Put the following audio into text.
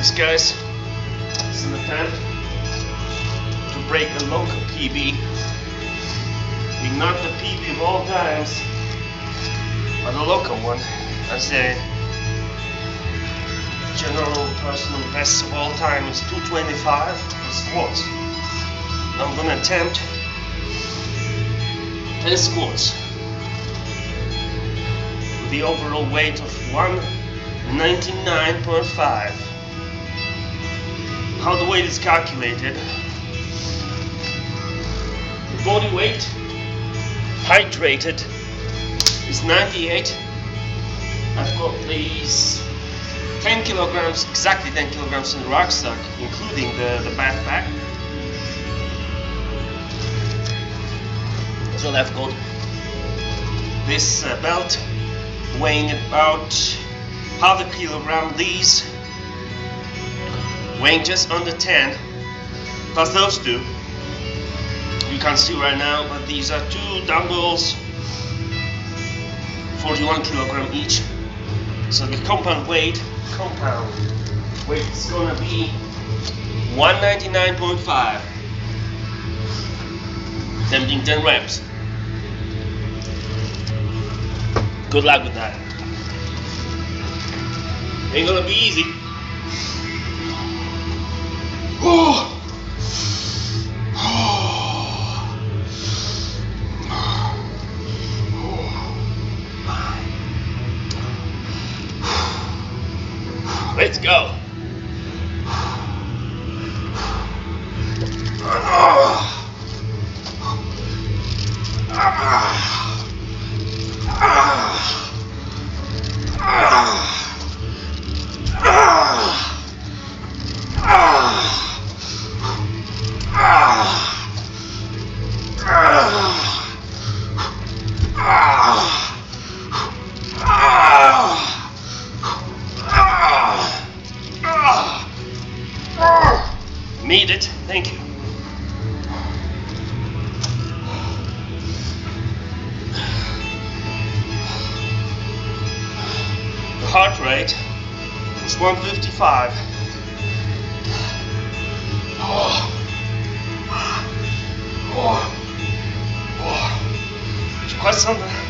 this, guys. It's an attempt to break a local PB. Being not the PB of all times, but the local one, as the general personal best of all time is 225 for squats. I'm gonna attempt 10 squats with the overall weight of 199.5. How the weight is calculated: the body weight hydrated is 98. I've got these 10 kilograms, exactly 10 kilograms in the rucksack, including the backpack. So I've got this belt weighing about half a kilogram, these weighing just under 10, plus those two. You can't see right now, but these are two dumbbells, 41 kilogram each. So the compound weight is gonna be 199.5. Attempting 10 reps. Good luck with that. Ain't gonna be easy. Oh. Let's go. Need it, thank you. The heart rate was 155. It's quite something.